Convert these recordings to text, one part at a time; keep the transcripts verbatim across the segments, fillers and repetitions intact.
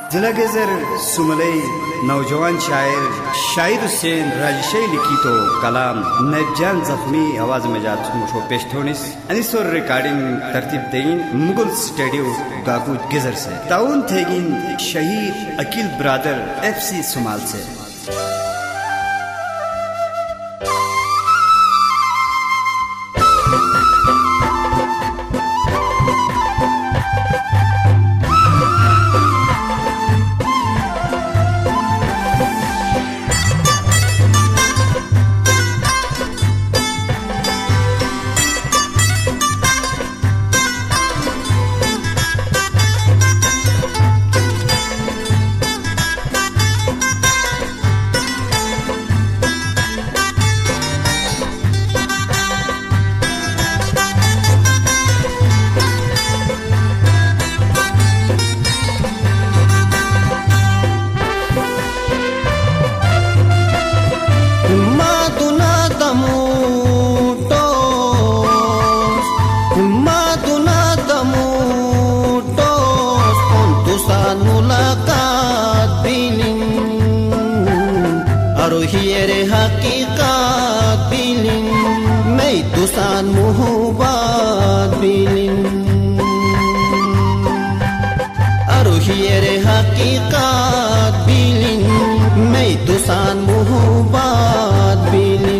जिला गेजर सुमलई नौजवान शायर शाहिद हुसैन राजशाही लिखी तो कलाम नैबजान जख्मी आवाज में जात मुशो पेशथोनिस अनिसोर रिकॉर्डिंग तरतीब देइन मुगल स्टूडियो गागू गेजर से ताउन थेगिन शहीद अकील ब्रादर एफसी सुमाल से हियरे हकीकत बिलिन मैं तुसान मुहब्बत बिलिन अरु हियरे हकीकत बिलिन मैं तुसान मुहब्बत बिलिन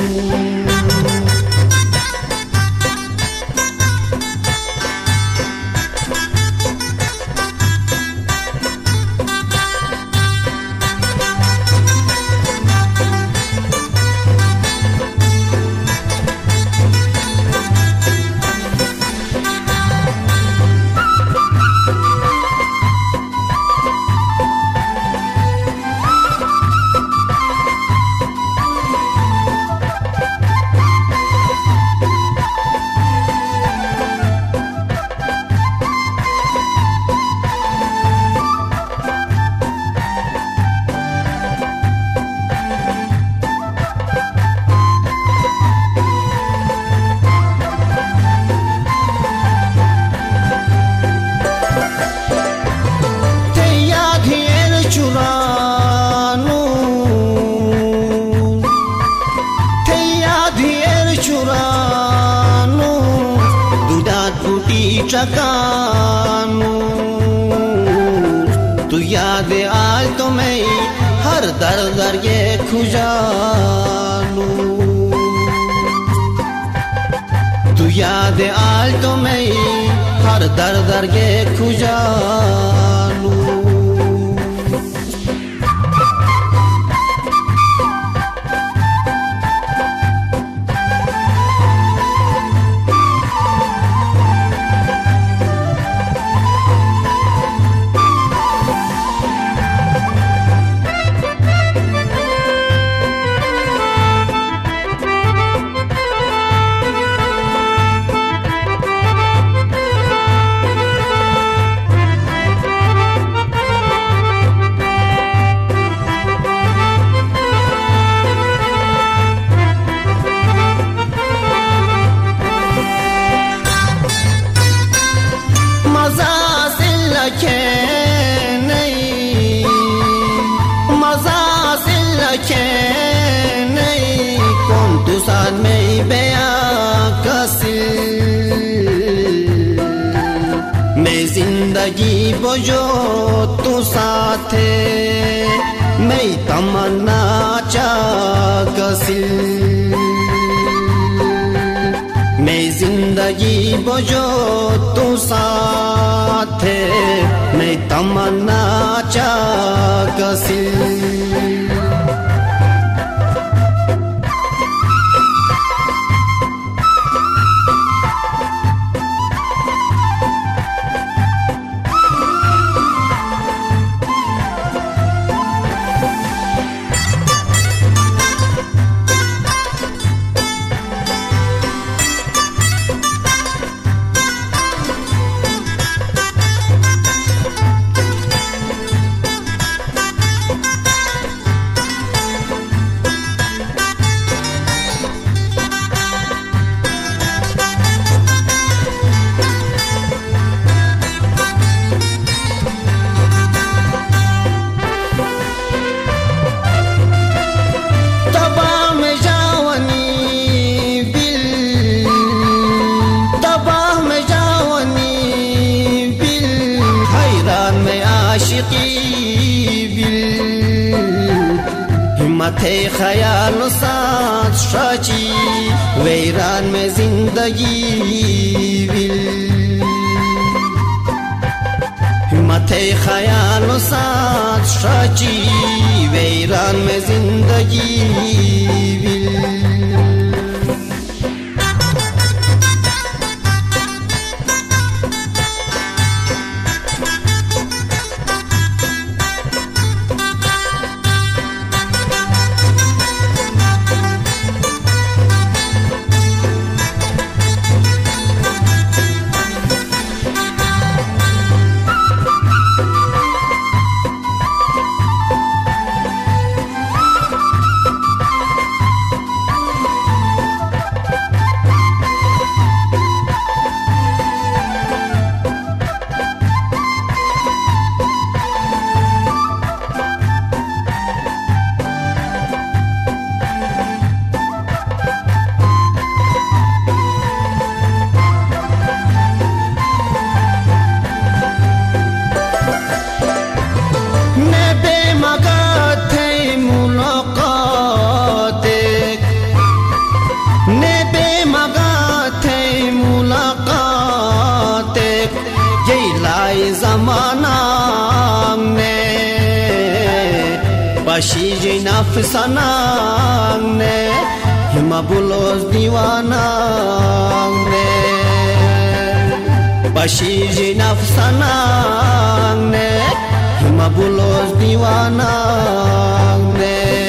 चकानू तू याद आल तो मैं हर दर दर ये खुजानू तू याद आल तो मैं हर दर दर ये खुजानू जिंदगी बोझो तू साथे मैं तमन्ना चाकसिल मैं जिंदगी बोझो तू साथे मैं तमन्ना चाकसिल आशिकी बिल हिम्मत है ख्याल साथ शाची वैरान में जिंदगी बिल हिम्मत है ख्याल साथ शाची वैरान में जिंदगी बिल ज़माना ने बशीज नफसाना ने हिमा बुलोस दीवाना ने बशीज नफसाना ने हिमा बुलोस दीवाना ने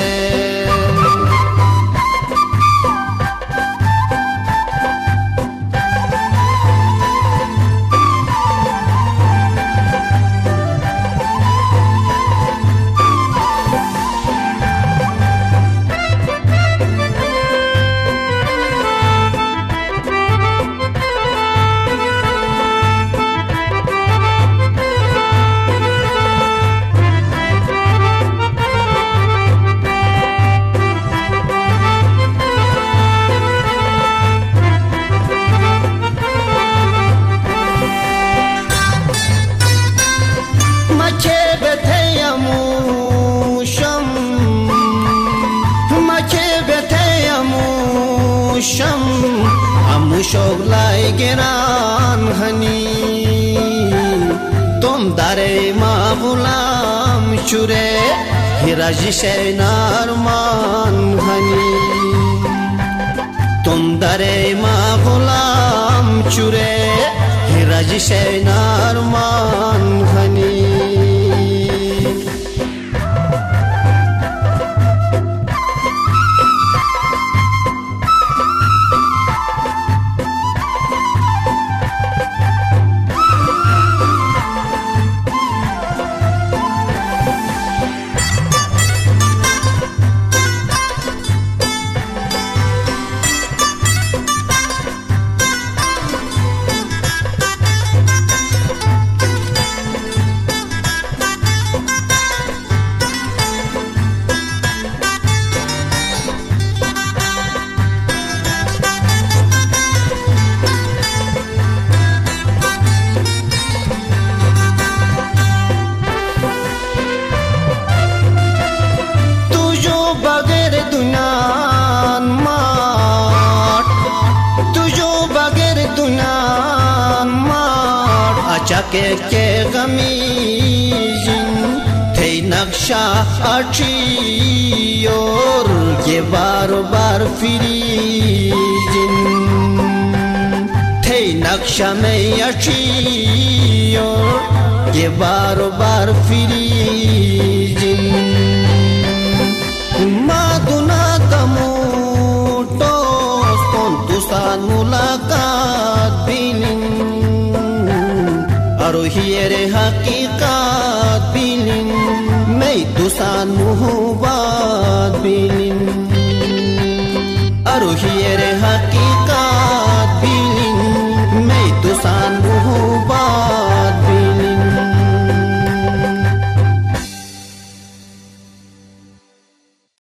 शम अमुशोग लाए गेरान हनी तुम दारे मा गुलाम चुरे हिराजी शैनारमान हनी तुम दारे मा गुलाम चुरे हिराजी शैनारमान हनी के के गमीजिन थे नक्शा अठियोर ये बार बार फिरीजिन थे नक्शा में अठियोर ये बार बार फिरीजिन मादुना कमूटो कौन तुसान मुलाकात बिलिन अरो हियरे